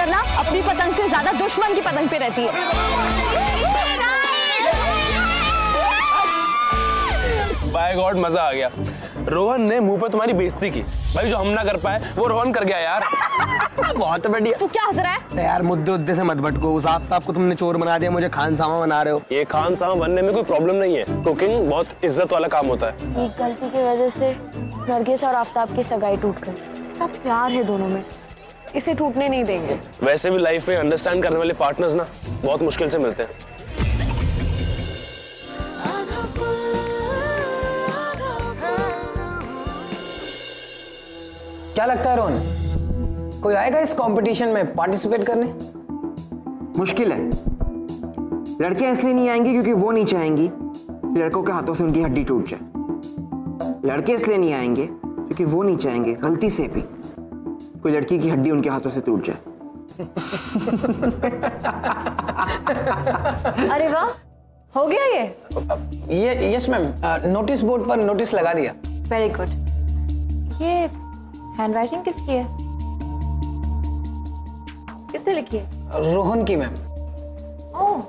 ना अपनी पतंग से ज्यादा दुश्मन की पतंग पे रहती है। बाय गॉड, मजा आ गया। रोहन ने मुंह पे तुम्हारी बेइज्जती की भाई, जो हम ना कर पाए वो रोहन कर गया यार। बहुत बढ़िया। तू क्या हंस रहा है? यार मुद्दे उद्दे से मत भटको। उस आफ्ताब को तुमने चोर बना दिया, मुझे खानसामा बना रहे हो। ये खानसामा बनने में कोई प्रॉब्लम नहीं है, कुकिंग बहुत इज्जत वाला काम होता है। एक गलती की वजह से नरगिस और आफ्ताब की सगाई टूट गई। सब प्यार है दोनों में, इसे टूटने नहीं देंगे। वैसे भी लाइफ में अंडरस्टैंड करने वाले पार्टनर्स ना बहुत मुश्किल से मिलते हैं। क्या लगता है रोहन, कोई आएगा इस कंपटीशन में पार्टिसिपेट करने? मुश्किल है। लड़कियां इसलिए नहीं आएंगी क्योंकि वो नहीं चाहेंगी कि लड़कों के हाथों से उनकी हड्डी टूट जाए। लड़के इसलिए नहीं आएंगे क्योंकि वो नहीं चाहेंगे गलती से भी कोई लड़की की हड्डी उनके हाथों से टूट जाए। अरे वाह, हो गया ये? यस मैम, नोटिस बोर्ड पर नोटिस लगा दिया। Very good. ये हैंडराइटिंग किसकी है? किसने लिखी है? रोहन की मैम। ओह,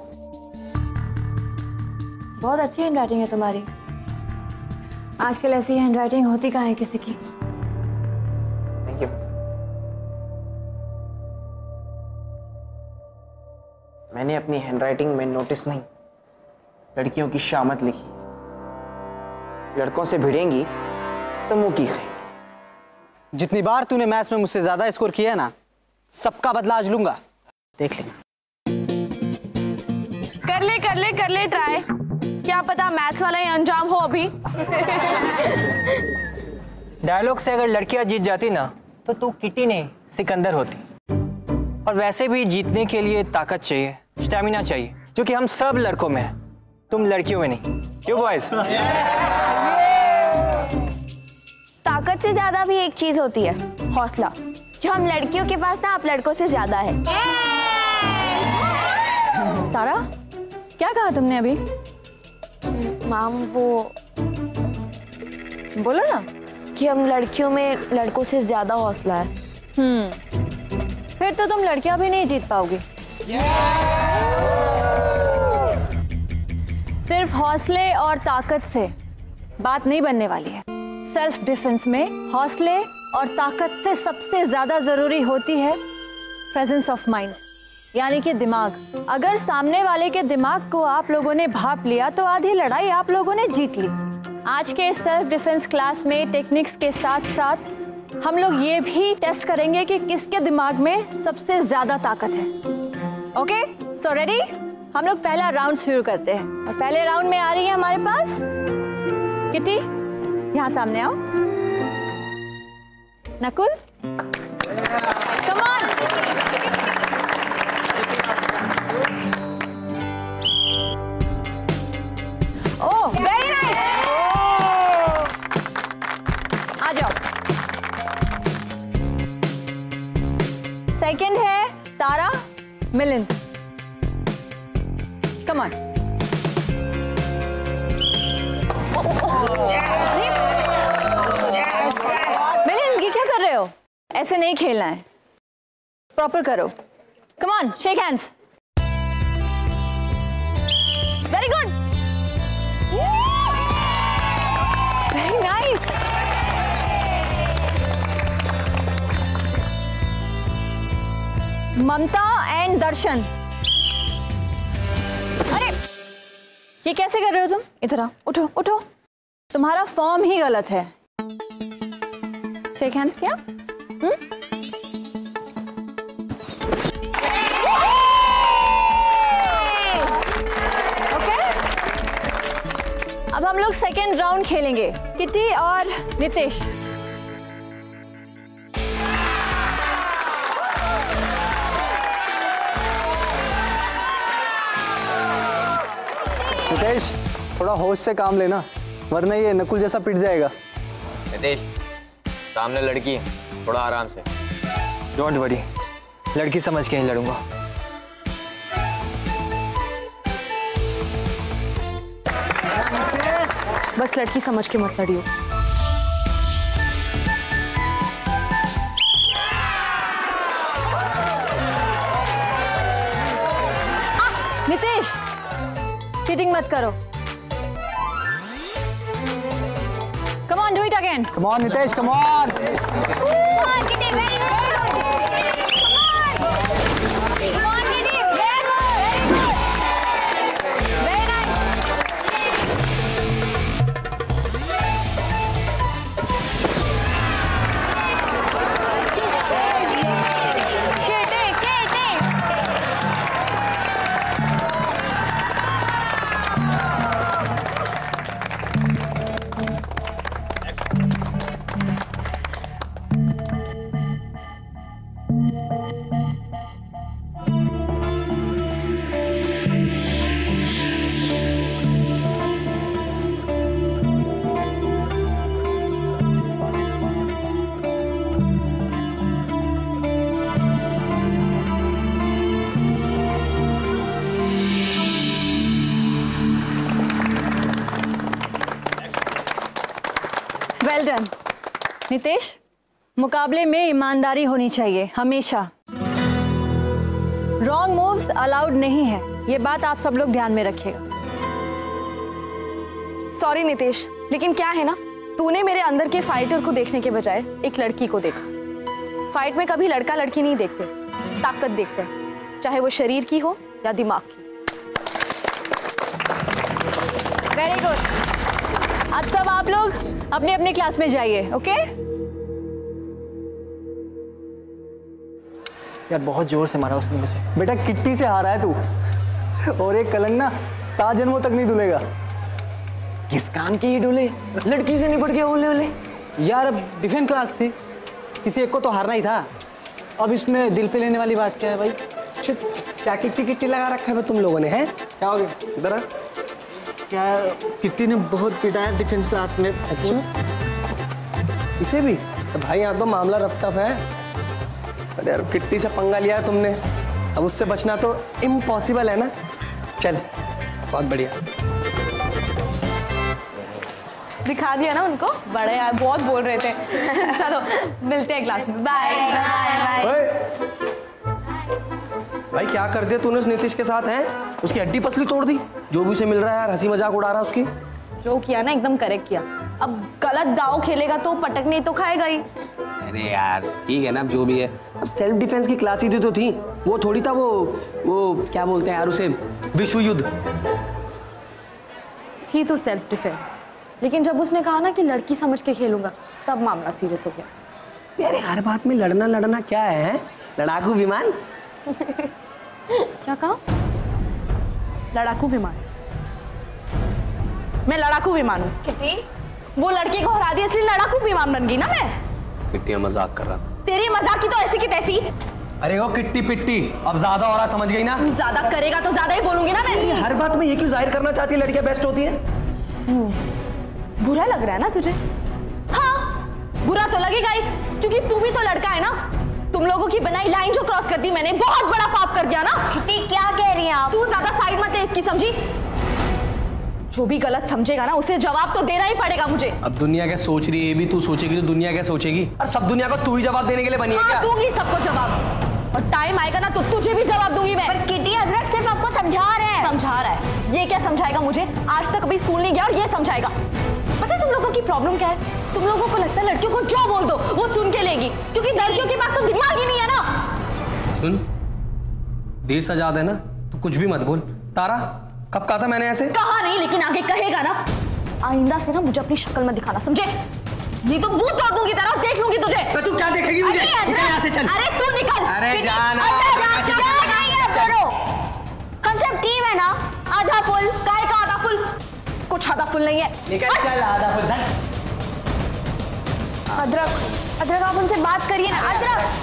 बहुत अच्छी हैंडराइटिंग है तुम्हारी। आजकल ऐसी हैंडराइटिंग होती कहाँ है किसी की? Thank you. मैंने अपनी हैंडराइटिंग में नोटिस नहीं, लड़कियों की शामत लिखी। लड़कों से भिड़ेंगी तो मुंह की खाएंगी। जितनी बार तूने मैथ्स में मुझसे ज्यादा स्कोर किया है ना, सबका बदला आज लूंगा, देख लेना। कर ले ट्राई, क्या पता मैथ्स वाला ही अंजाम हो अभी। डायलॉग से अगर लड़कियां जीत जाती ना तो तू किटी नहीं सिकंदर होती। और वैसे भी जीतने के लिए ताकत चाहिए, स्टैमिना चाहिए, जो कि हम सब लड़कों में है, तुम लड़कियों में नहीं। क्यों बॉयज? ताकत से ज्यादा भी एक चीज होती है, हौसला, जो हम लड़कियों के पास ना आप लड़कों से ज्यादा है। तारा, क्या कहा तुमने अभी? मैम वो बोलो ना कि हम लड़कियों में लड़कों से ज्यादा हौसला है। फिर तो तुम लड़कियां भी नहीं जीत पाओगी। सिर्फ हौसले और ताकत से बात नहीं बनने वाली है। सेल्फ डिफेंस में हौसले और ताकत से सबसे ज्यादा जरूरी होती है प्रेजेंस ऑफ माइंड, यानी कि दिमाग। अगर सामने वाले के दिमाग को आप लोगों ने भांप लिया तो आधी लड़ाई आप लोगों ने जीत ली। आज के सेल्फ डिफेंस क्लास में टेक्निक्स के साथ साथ हम लोग ये भी टेस्ट करेंगे कि किसके दिमाग में सबसे ज्यादा ताकत है। Okay, so ready? हम लोग पहला राउंड शुरू करते हैं और पहले राउंड में आ रही है हमारे पास किटी। यहाँ सामने आओ। Nakul, come on. Oh, very nice. आ जाओ। सेकंड है तारा, मिलिंद, कम ऑन। मिलिंद, ये क्या कर रहे हो? ऐसे नहीं खेलना है, प्रॉपर करो। Come on, shake hands. Very good, very nice. Mamta and Darshan, अरे ये कैसे कर रहे हो तुम? इधर आओ, उठो उठो, तुम्हारा फॉर्म ही गलत है। शेक हैंड्स किया? ओके, अब हम लोग सेकेंड राउंड खेलेंगे, किटी और नितेश। नितेश, थोड़ा होश से काम लेना, वरना ये नकुल जैसा पिट जाएगा। नितेश, सामने लड़की है, थोड़ा आराम से। डोंट वरी, लड़की समझ के ही लड़ूंगा। बस लड़की समझ के मत लड़ियो। चीटिंग मत करो। Come on, do it again. Come on Nitesh, come on. Well done Nitesh, मुकाबले में ईमानदारी होनी चाहिए हमेशा। रॉन्ग मूव्स अलाउड नहीं है, ये बात आप सब लोग ध्यान में रखिएगा। सॉरी नितेश, लेकिन क्या है ना, तूने मेरे अंदर के फाइटर को देखने के बजाय एक लड़की को देखा। फाइट में कभी लड़का लड़की नहीं देखते, ताकत देखते हैं, चाहे वो शरीर की हो या दिमाग की। Very good. अब सब आप लोग अपनी अपनी क्लास में जाइए, ओके? यार बहुत जोर से मारा उसने मुझे। बेटा किट्टी से हारा है तू, और एक कलंक ना 7 जन्मों तक नहीं धुलेगा। किस काम की ही डोले, लड़की से निपट के ओले ओले। यार अब डिफेंस क्लास थी, किसी एक को तो हारना ही था। अब इसमें दिल पे लेने वाली बात क्या है भाई? क्या किट्टी किट्टी लगा रखा है तुम लोगों ने? हैं क्या हो गया? इधर आ। क्या किट्टी ने बहुत पिटाया डिफेंस क्लास में। अच्छा इसे भी? तो भाई यहाँ तो मामला रफ्ताफ है। अरे यार किट्टी से पंगा लिया है तुमने, अब उससे बचना तो इम्पॉसिबल है ना। चल बहुत बढ़िया। दिखा दिया ना उनको, बड़े यार बहुत बोल रहे थे। चलो मिलते हैं क्लास में, बाय बाय बाय। भाई क्या कर दिया तूने उस नीतीश के साथ? हैं उसकी हड्डी पसली तोड़ दी, जो भी उसे मिल रहा है यार हंसी मजाक उड़ा रहा है उसकी। जो किया ना एकदम करेक्ट किया। अब गलत दाव खेलेगा तो पटकने तो खाएगा ही। अरे यार ठीक है ना, अब जो भी है। अब सेल्फ डिफेंस की क्लास ही तो थी, वो थोड़ी था वो क्या बोलते हैं यार उसे, विश्व युद्ध थी तो सेल्फ डिफेंस, लेकिन जब उसने कहा ना कि लड़की समझ के खेलूंगा, तब मामला सीरियस हो गया। यार हर बात में लड़ना क्या है? लड़ाकू विमान। क्या कहा? लड़ाकू विमान? मैं लड़ाकू विमान हूँ? कितनी? वो लड़के को हरा दिया इसलिए लड़ाकू विमान बन गई ना मैं? किट्टियां मजाक कर रहा था। तेरी मजाक की तो ऐसी की तैसी। अरे वो किट्टी पिट्टी अब ज्यादा हो रहा, समझ गई ना? ज्यादा करेगा तो ज्यादा ही बोलूंगी ना मैं। हर बात में ये क्यों जाहिर करना चाहती है लड़कियां बेस्ट होती है? बुरा लग रहा है ना तुझे? हाँ बुरा तो लगेगा ही, क्योंकि तू भी तो लड़का है ना। तुम लोगों की बनाई लाइन जो क्रॉस कर दी मैंने, बहुत बड़ा पाप कर दिया ना। किट्टी क्या कह रही हैं आप? तू ज्यादा साइड मत है इसकी, समझी? जो भी गलत समझेगा ना उसे जवाब तो देना ही पड़ेगा मुझे। अब दुनिया क्या सोच रही है, ये भी तू सोचेगी तो दुनिया क्या सोचेगी? और सब दुनिया को तू ही जवाब देने के लिए बनी है क्या? दूंगी सबको जवाब, और टाइम आएगा ना तो तुझे भी जवाब दूंगी मैं। पर किट्टी हजरत सिर्फ आपको समझा रहा है। ये क्या समझाएगा मुझे? आज तक कभी स्कूल नहीं गया और ये समझाएगा। पता है तुम लोगों की प्रॉब्लम क्या है? तुम लोगों को लगता है लड़कियों को जो बोल दो वो सुन के लेगी, क्योंकि लड़कियों के पास तो दिमाग ही नहीं है ना। सुन, देश आजाद है ना, तो कुछ भी मत बोल। तारा कब कहा था मैंने ऐसे? कहा नहीं, लेकिन आगे कहेगा ना। आइंदा से ना मुझे अपनी शक्ल में दिखाना, समझे? नहीं तो मुंह तोड़ दूंगी तेरा, देख लूंगी तुझे। तो तू क्या देखेगी मुझे? निकल यहाँ से, चल। अरे तू निकल। अरे जाना। हम सब टीम है ना। आधा फुल काय का आधा फुल? कुछ आधा फुल नहीं है। निकल चल, आधा फुल धन। अदरक आप उनसे बात करिए ना। अदरक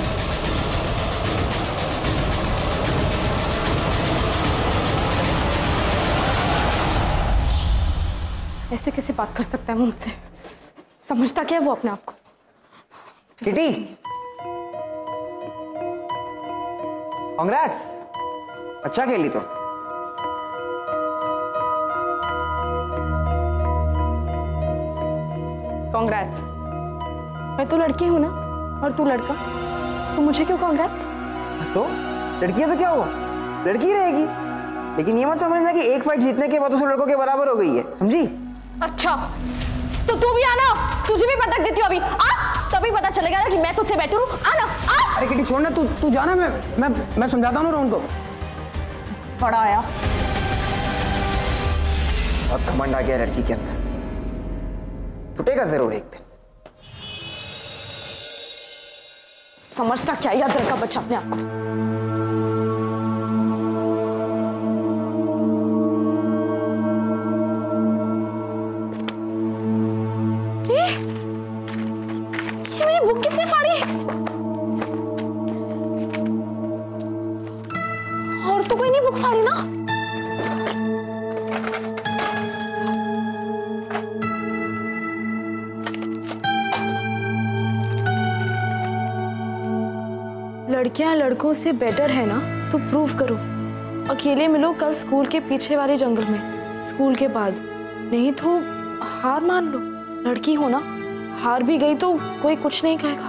ऐसे कैसे बात कर सकता है मुझसे? समझता क्या है वो अपने आप को? किटी कांग्रेट्स, अच्छा खेली तो। कांग्रेट्स। मैं तो लड़की हूं ना, और तू लड़का, तो मुझे क्यों कांग्रेट्स? तो लड़की है तो क्या हो, लड़की रहेगी। लेकिन ये मत समझना कि एक फाइट जीतने के बाद तो सब लड़कों के बराबर हो गई है, समझी? अच्छा तो तू भी आना, तुझे भी पटक देती हूँ अभी। आ तभी पता चलेगा ना कि मैं तुझसे बेटर हूँ। आना आ। अरे किटी छोड़ ना, तू जाना, मैं समझाता हूँ ना रोहन को। बड़ा आया और घमंड आ गया लड़की के अंदर, टूटेगा जरूर एक दिन। समझता क्या याद रखा बच्चा अपने आप को। ये मेरी बुक किसने फाड़ी? और तो कोई नहीं बुक फाड़ी ना? लड़कियां लड़कों से बेटर है ना तो प्रूव करो। अकेले मिलो कल स्कूल के पीछे वाले जंगल में, स्कूल के बाद। नहीं तो हार मान लो। लड़की हो ना, हार भी गई तो कोई कुछ नहीं कहेगा।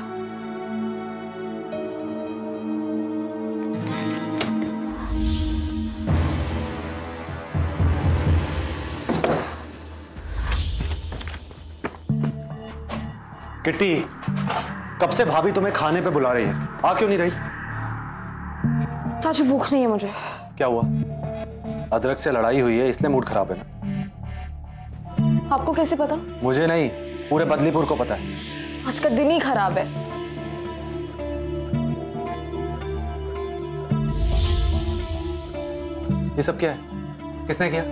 किट्टी, कब से भाभी तुम्हें खाने पे बुला रही है, आ क्यों नहीं रही? चाचू भूख नहीं है मुझे। क्या हुआ? अदरक से लड़ाई हुई है इसलिए मूड खराब है ना? आपको कैसे पता? मुझे नहीं, पूरे बदलीपुर को पता है। आज का दिन ही खराब है। ये सब क्या है? किसने किया?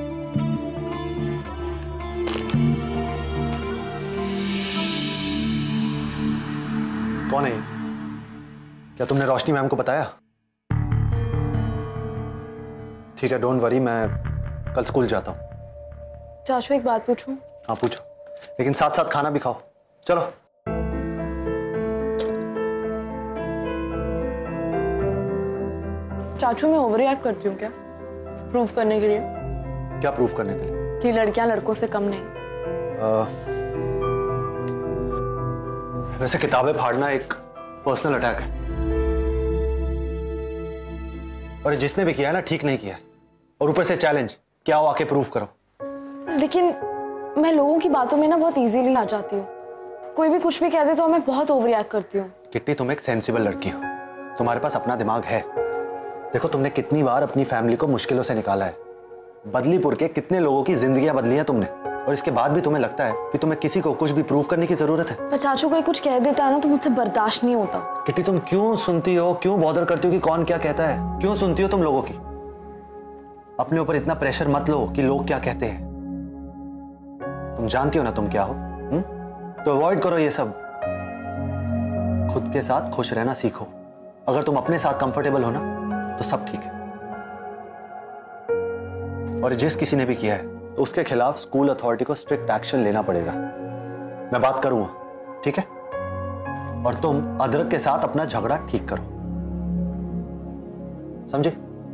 कौन है ये? क्या तुमने रोशनी मैम को बताया? ठीक है, डोंट वरी, मैं कल स्कूल जाता हूँ। चाचू एक बात पूछूं? हाँ पूछो, लेकिन साथ साथ खाना भी खाओ। चलो। चाचू मैं ओवर रिएक्ट करती हूँ क्या? प्रूव करने के लिए? क्या प्रूव करने के लिए? कि लड़कियां लड़कों से कम नहीं। वैसे किताबें फाड़ना एक पर्सनल अटैक है, और जिसने भी किया है ना, ठीक नहीं किया है। और ऊपर से चैलेंज, क्या हो आके प्रूव करो। लेकिन मैं लोगों की बातों में ना बहुत इजीली आ जाती हूँ। कोई भी कुछ भी कह दे तो मैं बहुत ओवर रिएक्ट करती हूँ। किट्टी, तुम एक सेंसिबल लड़की हो, तुम्हारे पास अपना दिमाग है। देखो, तुमने कितनी बार अपनी फैमिली को मुश्किलों से निकाला है। बदलीपुर के कितने लोगों की जिंदगियां बदली हैं तुमने, और इसके बाद भी तुम्हें लगता है कि तुम्हें किसी को कुछ भी प्रूव करने की जरूरत है। पर चाचू कोई कुछ कह देता है ना तो मुझसे बर्दाश्त नहीं होता। किट्टी, तुम क्यों सुनती हो, क्यों बॉदर करती हो कि कौन क्या कहता है? क्यों सुनती हो तुम लोगों की? अपने ऊपर इतना प्रेशर मत लो कि लोग क्या कहते हैं। तुम जानती हो ना तुम क्या हो, तो अवॉइड करो ये सब। खुद के साथ खुश रहना सीखो। अगर तुम अपने साथ कंफर्टेबल हो ना तो सब ठीक है। और जिस किसी ने भी किया है तो उसके खिलाफ स्कूल अथॉरिटी को स्ट्रिक्ट एक्शन लेना पड़ेगा। मैं बात करूंगा, ठीक है? और तुम अदरक के साथ अपना झगड़ा ठीक करो, समझे?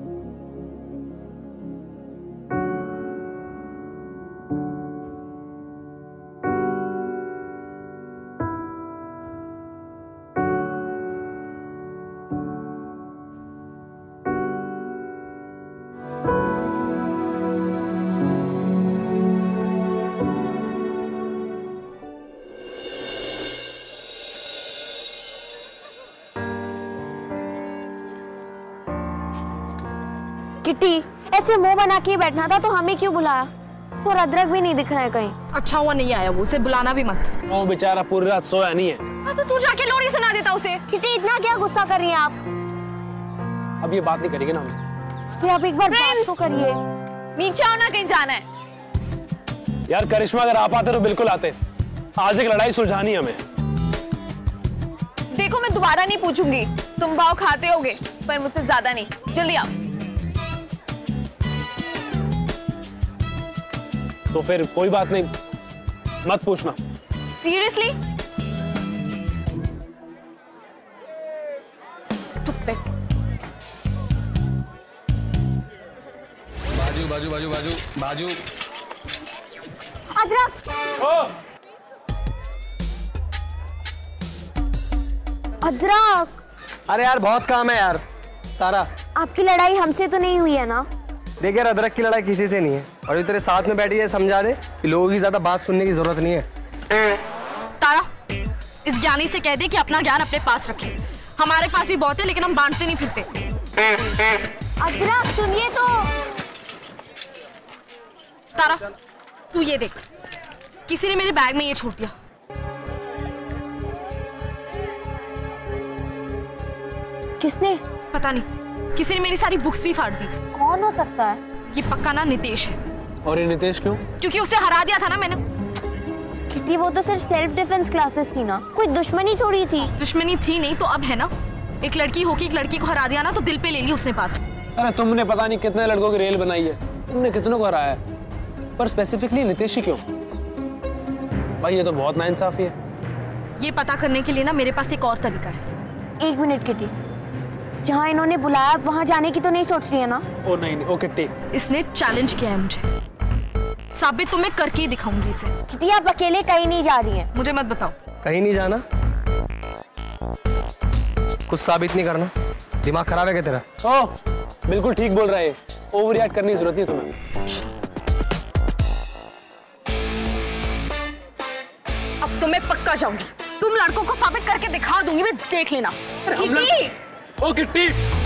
किट्टी, ऐसे मुंह बना के बैठना था तो हमें क्यों बुलाया? और अदरक भी नहीं दिख रहा है कहीं। अच्छा हुआ नहीं आया वो, उसे बुलाना भी मत। वो बेचारा पूरी रात सोया नहीं है। हाँ तो तू जाके लोरी सुना देता उसे। किट्टी, इतना क्या गुस्सा कर रही हैं आप? अब ये बात नहीं करेगी ना हमसे। तो आप एक बार बात तो करिए। नीचे आओ ना, कहीं जाना है। यार करिश्मा, अगर आप आते तो बिल्कुल आते। आज एक लड़ाई सुलझानी हमें। देखो मैं दोबारा नहीं पूछूंगी, तुम भाव खाते होगे पर मुझसे ज्यादा नहीं। जल्दी आओ। तो फिर कोई बात नहीं, मत पूछना। सीरियसली? स्टूपिड। बाजू बाजू बाजू बाजू बाजू। अदरक, अदरक। अरे यार बहुत काम है यार। तारा, आपकी लड़ाई हमसे तो नहीं हुई है ना? देख यार, अदरक की लड़ाई किसी से नहीं है, और जो तेरे साथ में बैठी है समझा दे कि लोगों की ज्यादा बात सुनने की जरूरत नहीं है। तारा, इस ज्ञानी से कह दे कि अपना ज्ञान अपने पास रखे। हमारे पास भी बहुत है लेकिन हम बांटते नहीं फिरते। अदरक सुनिए तो। तारा, तू ये देख, किसी ने मेरे बैग में ये छोड़ दिया। किसने? पता नहीं, किसी ने मेरी सारी बुक्स भी फाड़ दी। कौन हो सकता है? ये पक्का ना नितेश है। और ये नितेश क्यों? क्योंकि उसे हरा दिया था ना मैंने। किटी, वो तो सिर्फ सेल्फ डिफेंस क्लासेस थी ना, कोई दुश्मनी थोड़ी थी। दुश्मनी थी नहीं तो अब है ना। एक लड़की होके एक लड़की को हरा दिया ना तो दिल पे ले ली उसने बात। अरे तुमने पता नहीं कितने लड़कों की रेल बनाई है, तुमने कितनों को हराया है, पर स्पेसिफिकली नितेश ही क्यों? भाई ये तो बहुत नाइंसाफी है। ये पता करने के लिए ना मेरे पास एक और तरीका है। 1 मिनट किटी, जहाँ इन्होंने बुलाया वहाँ जाने की तो नहीं सोच रही है ना? ओ नहीं, ओ किट्टी, इसने चैलेंज किया है मुझे, साबित तो मैं करके ही दिखाऊंगी इसे। किटी, आप अकेले कहीं नहीं जा रही हैं। मुझे मत बताओ। कहीं नहीं जाना, कुछ साबित नहीं करना। दिमाग खराब है क्या तेरा? ओ बिल्कुल ठीक बोल रहा है, ओवर रिएक्ट करने की जरूरत नहीं तुम्हें। अब तो मैं पक्का जाऊंगी, तुम लड़कों को साबित करके दिखा दूंगी मैं, देख लेना। ओ किट्टी,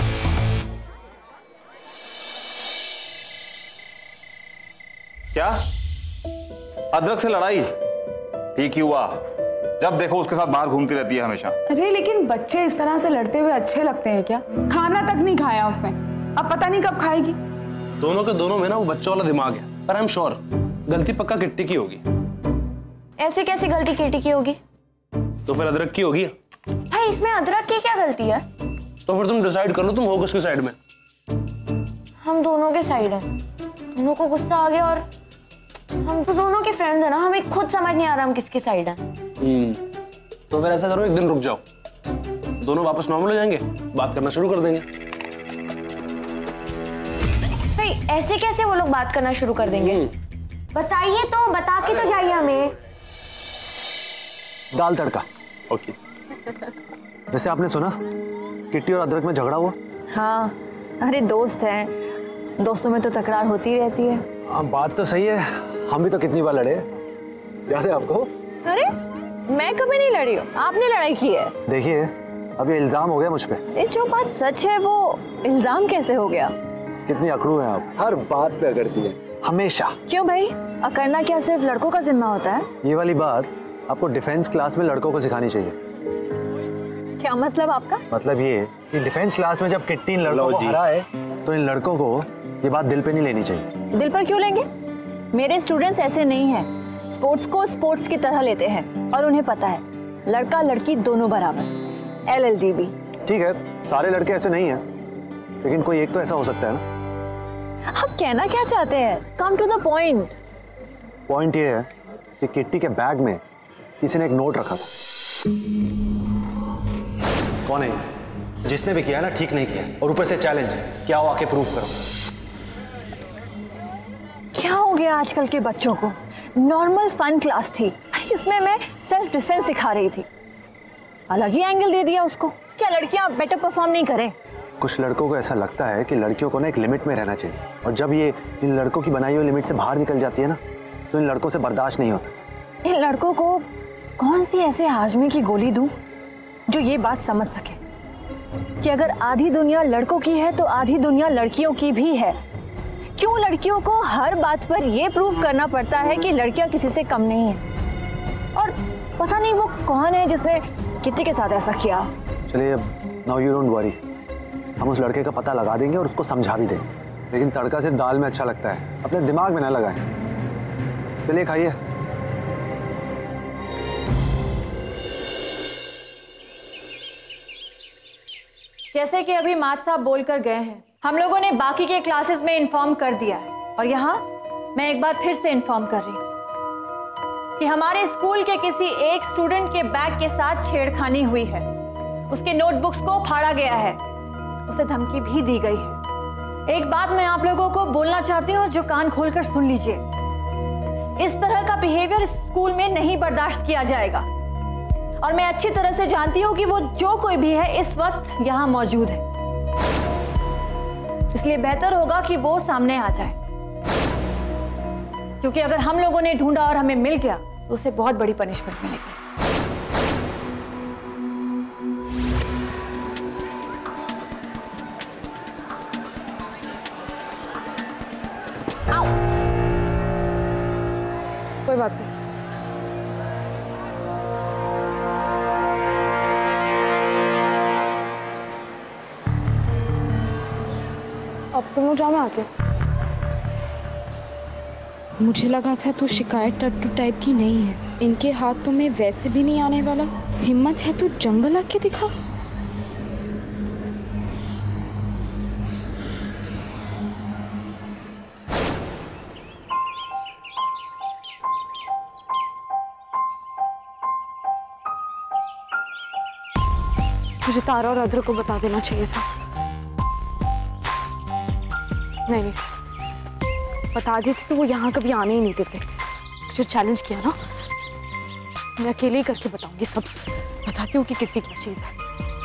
क्या अदरक से लड़ाई? ठीक ही हुआ, जब देखो उसके साथ बाहर घूमती रहती है हमेशा। अरे लेकिन बच्चे इस तरह से लड़ते हुए अच्छे लगते हैं क्या? खाना तक नहीं खाया उसने, अब पता नहीं कब खाएगी। दोनों के दोनों में ना वो बच्चों वाला दिमाग है, पर आई एम श्योर गलती पक्का किट्टी की होगी। ऐसे कैसी गलती किटी की होगी? तो फिर अदरक की होगी। भाई इसमें अदरक की क्या गलती है? तो फिर तुम डिसाइड कर लो, तुम हो किसके साइड में? हम दोनों के साइड हैं। दोनों को गुस्सा आ गया और हम तो दोनों के फ्रेंड्स हैं ना, हमें खुद समझ नहीं आ रहा हम किसके साइड हैं। तो फिर ऐसा करो, एक दिन रुक जाओ, दोनों वापस नॉर्मल हो जाएंगे, बात करना शुरू कर देंगे। भाई ऐसे कैसे वो लोग बात करना शुरू कर देंगे? बताइए तो, बता के तो जाइए हमें। दाल तड़का। ओके। वैसे आपने सुना किट्टी और अदरक में झगड़ा हुआ? हाँ, अरे दोस्त हैं, दोस्तों में तो तकरार होती ही रहती है। हाँ बात तो सही है, हम भी तो कितनी बार लड़े, याद है आपको? अरे मैं कभी नहीं लड़ी हूँ, आपने लड़ाई की है। देखिए अब ये इल्जाम हो गया मुझ पे। ये जो बात सच है वो इल्जाम कैसे हो गया? कितनी अकड़ू हैं आप, हर बात पे अकड़ती है हमेशा। क्यों भाई, अकड़ना क्या सिर्फ लड़कों का जिम्मा होता है? ये वाली बात आपको डिफेंस क्लास में लड़कों को सिखानी चाहिए। क्या मतलब आपका? मतलब ये कि डिफेंस क्लास में जब किट्टी इन लड़कों को हराए तो इन लड़कों को ये बात दिल पे नहीं लेनी चाहिए। दिल पर क्यों लेंगे? मेरे स्टूडेंट्स ऐसे नहीं हैं, स्पोर्ट्स को स्पोर्ट्स की तरह लेते हैं और उन्हें पता है लड़का लड़की दोनों बराबर। LLDB। ठीक है, सारे लड़के ऐसे नहीं हैं, लेकिन कोई एक तो ऐसा हो सकता है ना। आप कहना क्या चाहते हैं? Come to the point. Point ये है कि किट्टी के बैग में किसी ने एक नोट रखा था। कौन है? जिसने भी किया ना ठीक नहीं किया, और ऊपर से चैलेंज, क्या हो आके प्रूव करो। क्या हो गया आजकल के बच्चों को? नॉर्मल फन क्लास थी जिसमें मैं सेल्फ डिफेंस सिखा रही थी, अलग ही एंगल दे दिया उसको। क्या लड़कियां बेटर परफॉर्म नहीं करें? कुछ लड़कों को ऐसा लगता है कि लड़कियों को ना एक लिमिट में रहना चाहिए, और जब ये इन लड़कों की बनाई हुई लिमिट से बाहर निकल जाती है ना तो इन लड़कों से बर्दाश्त नहीं होता। इन लड़कों को कौन सी ऐसे हाजमे की गोली दूं जो ये बात समझ सके कि अगर आधी दुनिया लड़कों की है तो आधी दुनिया लड़कियों की भी है। क्यों लड़कियों को हर बात पर यह प्रूव करना पड़ता है कि लड़कियां किसी से कम नहीं है? और पता नहीं वो कौन है जिसने किट्टी के साथ ऐसा किया। चलिए नाउ यू डोंट वरी, हम उस लड़के का पता लगा देंगे और उसको समझा भी देंगे, लेकिन तड़का सिर्फ दाल में अच्छा लगता है, अपने दिमाग में ना लगाएं। चलिए खाइए। जैसे कि अभी मात साहब बोलकर गए हैं, हम लोगों ने बाकी के क्लासेस में इन्फॉर्म कर दिया है, और यहाँ मैं एक बार फिर से इन्फॉर्म कर रही हूँ कि हमारे स्कूल के किसी एक स्टूडेंट के बैग के साथ छेड़खानी हुई है, उसके नोटबुक्स को फाड़ा गया है, उसे धमकी भी दी गई है। एक बात मैं आप लोगों को बोलना चाहती हूँ जो कान खोलकर सुन लीजिए, इस तरह का बिहेवियर स्कूल में नहीं बर्दाश्त किया जाएगा, और मैं अच्छी तरह से जानती हूँ कि वो जो कोई भी है इस वक्त यहाँ मौजूद है। इसलिए बेहतर होगा कि वो सामने आ जाए, क्योंकि अगर हम लोगों ने ढूंढा और हमें मिल गया तो उसे बहुत बड़ी पनिशमेंट मिलेगी। कोई बात नहीं। अब तुम लोग जाओ, मैं आती हूँ। मुझे लगा था तू शिकायत टट्टू टाइप की नहीं है। इनके हाथों में वैसे भी नहीं आने वाला। हिम्मत है तो जंगल आके दिखा। मुझे तारा और अदर को बता देना चाहिए था। नहीं, बता देती तो वो यहाँ कभी आने ही नहीं देते। मुझे चैलेंज किया ना, मैं अकेले ही करके बताऊंगी सब। बताती हूँ कि किट्टी क्या चीज़ है।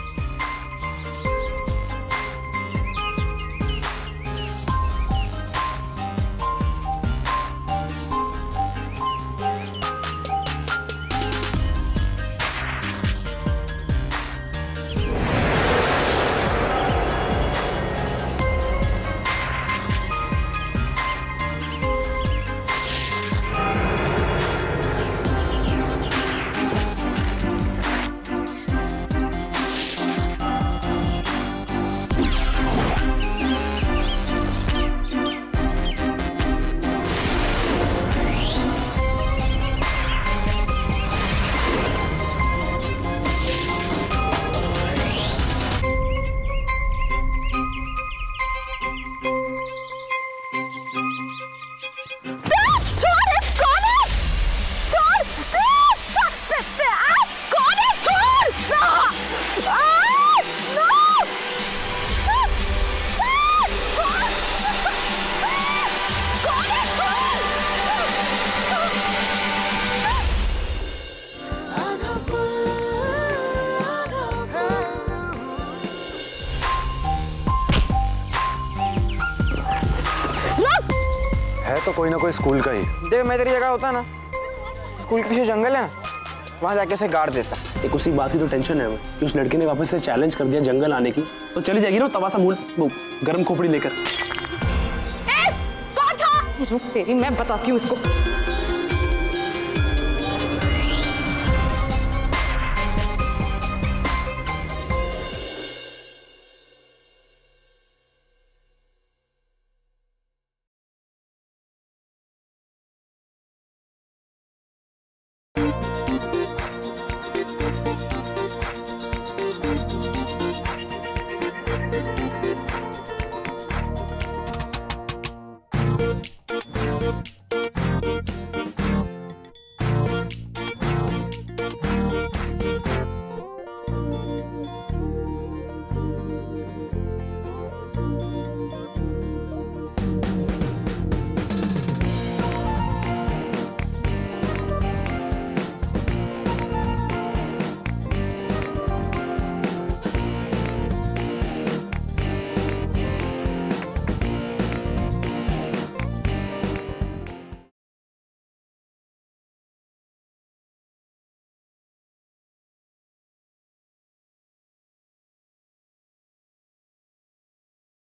तो कोई ना कोई स्कूल का ही। देख मैं तेरी जगह होता ना, स्कूल के पीछे जंगल है ना, वहां जाके उसे गाड़ देता। एक उसी बात की तो टेंशन है कि उस लड़के ने वापस से चैलेंज कर दिया जंगल आने की, तो चली जाएगी ना तवा सा मूल गर्म खोपड़ी लेकर। कौन था? तेरी मैं बताती हूँ इसको।